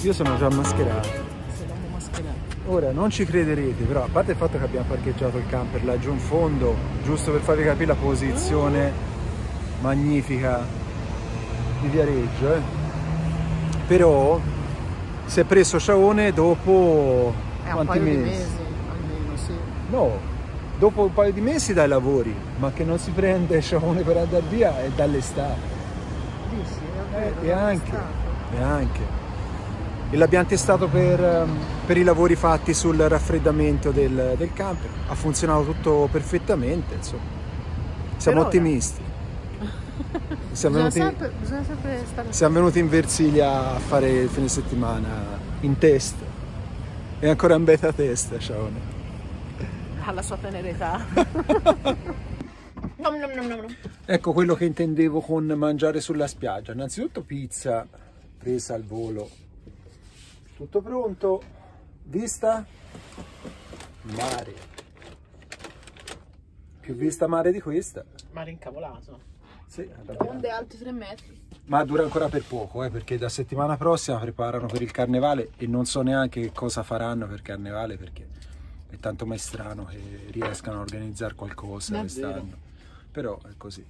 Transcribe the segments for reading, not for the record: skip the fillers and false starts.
Io sono già mascherato. Siamo mascherati. Ora, non ci crederete, però a parte il fatto che abbiamo parcheggiato il camper laggiù in fondo, giusto per farvi capire la posizione magnifica di Viareggio, però si è preso Sciaone dopo quanti mesi? Un paio di mesi, almeno, sì. No, dopo un paio di mesi dai lavori, ma che non si prende Sciaone per andare via è dall'estate. Dici, è vero, E anche. E l'abbiamo testato per i lavori fatti sul raffreddamento del camper. Ha funzionato tutto perfettamente, insomma. Siamo ottimisti. Bisogna sempre stare. Siamo venuti in Versilia a fare il fine settimana in test. E ancora in beta test, Sciaone. Alla sua tenera età. Ecco quello che intendevo con mangiare sulla spiaggia. Innanzitutto pizza presa al volo. Tutto pronto, vista mare, più vista mare di questa. Mare incavolato. Sì, Onde alte 3 metri. ma dura ancora per poco, perché da settimana prossima preparano per il carnevale e non so neanche che cosa faranno per carnevale, perché è tanto mai strano che riescano a organizzare qualcosa quest'anno, però è così.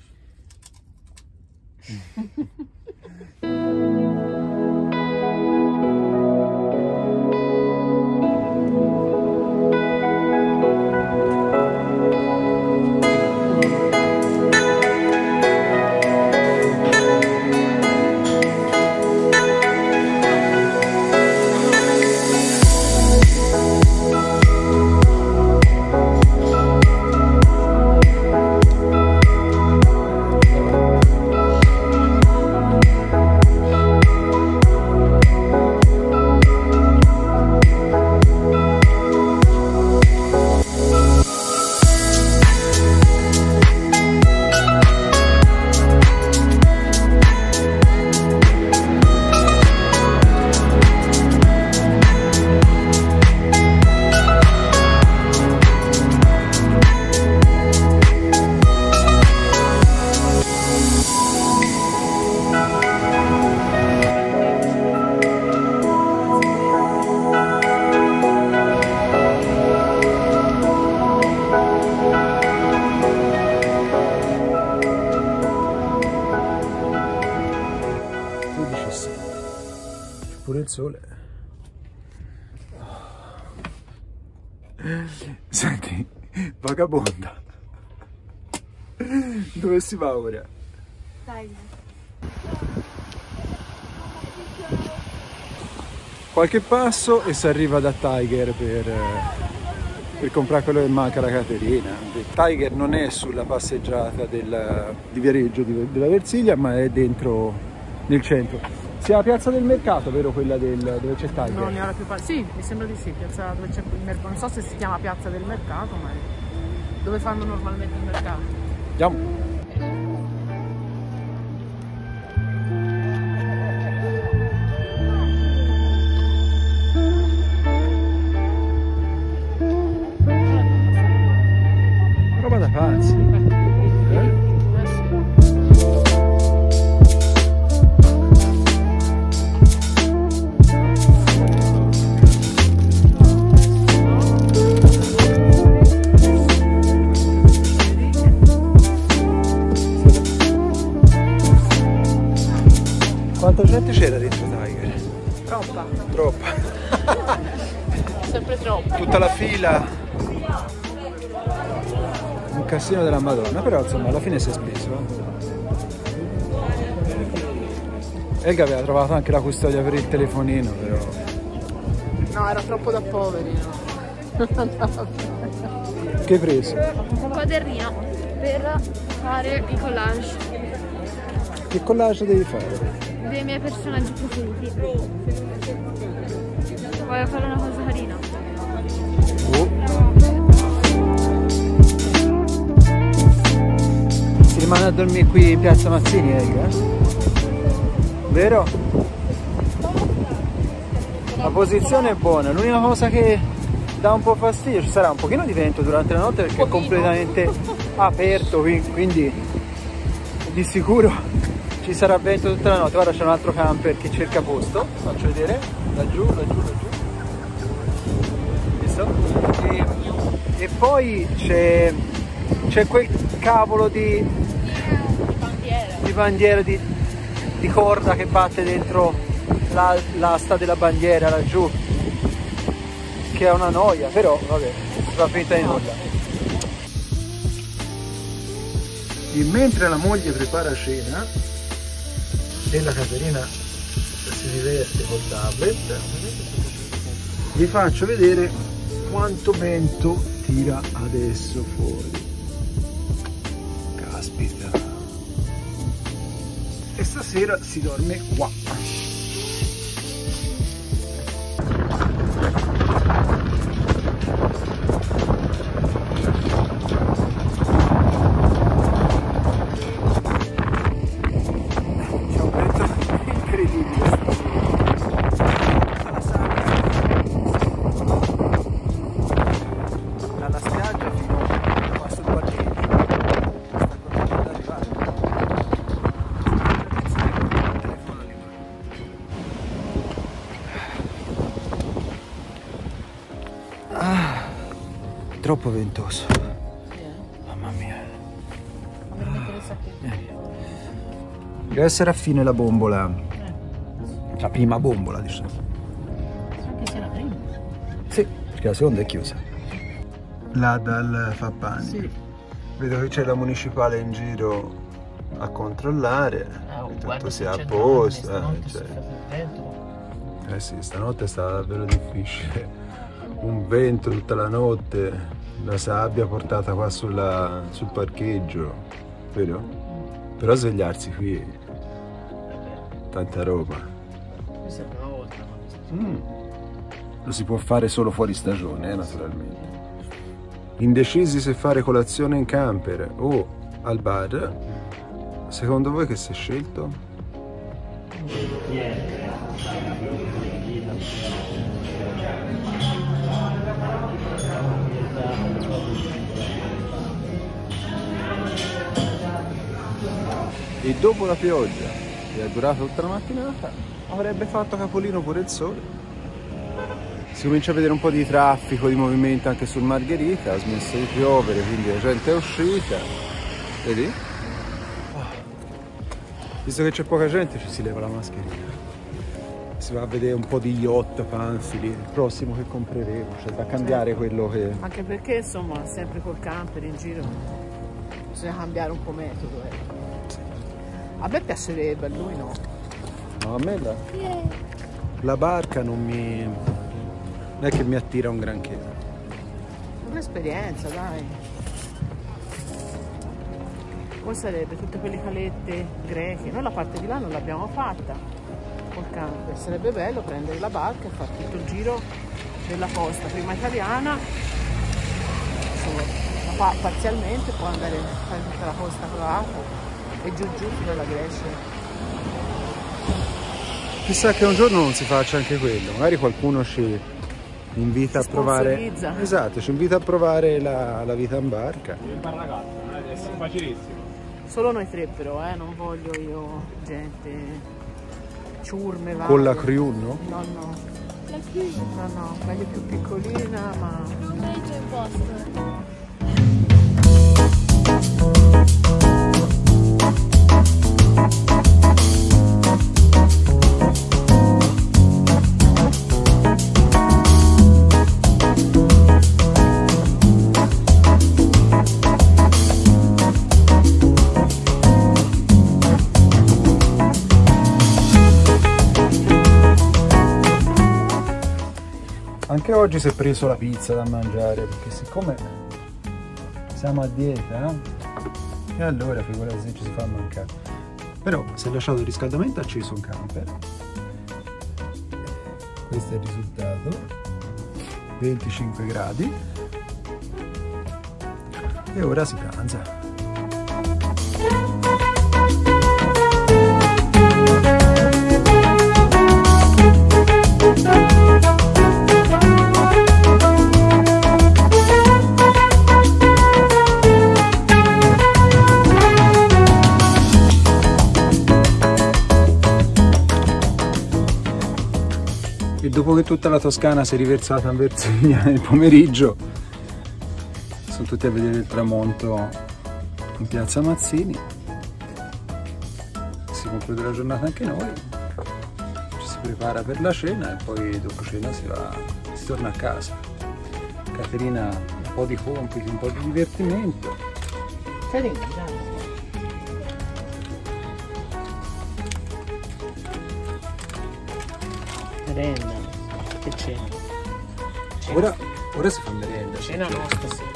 Pure il sole. Senti, vagabonda, dove si va ora? Dai. Qualche passo e si arriva da Tiger per comprare quello che manca alla Caterina. Tiger non è sulla passeggiata di Viareggio della Versilia, ma è dentro nel centro. Sia la piazza del mercato, vero? Quella dove c'è Tiger? Non ne ho la più parte. Sì, mi sembra di sì, piazza dove c'è il mercato. Non so se si chiama piazza del mercato, ma è dove fanno normalmente il mercato. Andiamo. Roba da pazzi. Quanta gente c'era dentro Tiger? Troppa. Troppa. Sempre troppa. Tutta la fila. Un casino della Madonna, però insomma alla fine si è speso. Elga aveva trovato anche la custodia per il telefonino, però. No, era troppo da poveri, no? Che hai preso? Un quadernino per fare i collage Che collage devi fare? dei miei personaggi preferiti. Voglio fare una cosa carina. Si rimane a dormire qui in piazza Mazzini, Elga? Vero? La posizione è buona, l'unica cosa che dà un po' fastidio, ci sarà un pochino di vento durante la notte perché è completamente aperto, quindi di sicuro ci sarà vento tutta la notte. Guarda, c'è un altro camper che cerca posto, faccio vedere, laggiù, visto? E poi c'è quel cavolo di bandiera di corda che batte dentro l'asta della bandiera laggiù, che è una noia, però vabbè, si fa finta di nulla. E mentre la moglie prepara cena e la Caterina si diverte col tablet, vi faccio vedere quanto vento tira adesso fuori. Caspita. E stasera si dorme qua. Troppo ventoso. Mamma mia. Deve essere a fine la bombola. La prima bombola, diciamo. Anche se la prima? Sì, perché la seconda è chiusa. Là dal Fappani. Sì. Vedo che c'è la municipale in giro a controllare. Tutto sia a posto. Sì, stanotte è stata davvero difficile. Un vento tutta la notte, la sabbia portata qua sul parcheggio, vero? Però svegliarsi qui, tanta roba. Questa è la prima volta. Lo si può fare solo fuori stagione, naturalmente. Indecisi se fare colazione in camper o al bar, secondo voi che si è scelto? E dopo la pioggia, che è durata tutta la mattinata, avrebbe fatto capolino pure il sole. Si comincia a vedere un po' di traffico, di movimento anche sul Margherita, ha smesso di piovere, quindi la gente è uscita. Vedi? Visto che c'è poca gente ci si leva la mascherina. Si va a vedere un po' di yacht, panfili, il prossimo che compreremo, cioè da cambiare quello che... Anche perché insomma sempre col camper in giro bisogna cambiare un po' metodo. A me piacerebbe, a lui no. No, a me la barca non è che mi attira un granché. Un'esperienza, dai. Come sarebbe tutte quelle calette greche? Noi la parte di là non l'abbiamo fatta col camper. Sarebbe bello prendere la barca e fare tutto il giro della costa, prima italiana, insomma, parzialmente, poi andare a fare tutta la costa croata e giù fino alla Grecia. Chissà che un giorno non si faccia anche quello, magari qualcuno ci invita a provare. Esatto, ci invita a provare la vita in barca. È facilissimo. Solo noi tre però, non voglio io gente ciurme varie. Con la crew, no? No, no. La crew? No, no, meglio più piccolina, ma... Non è già in posto. Anche oggi si è preso la pizza da mangiare, perché siccome siamo a dieta, e allora figurati se ci si fa mancare. Però si è lasciato il riscaldamento acceso in camper. Questo è il risultato. 25 gradi. E ora si pranza. E dopo che tutta la Toscana si è riversata in Versilia nel pomeriggio, sono tutti a vedere il tramonto in piazza Mazzini. Si conclude la giornata anche noi, ci si prepara per la cena e poi dopo cena si torna a casa. Caterina un po' di compiti, un po' di divertimento. Carina, dai. Merenda, che cena? Ora si fa merenda. Cena no, stasera.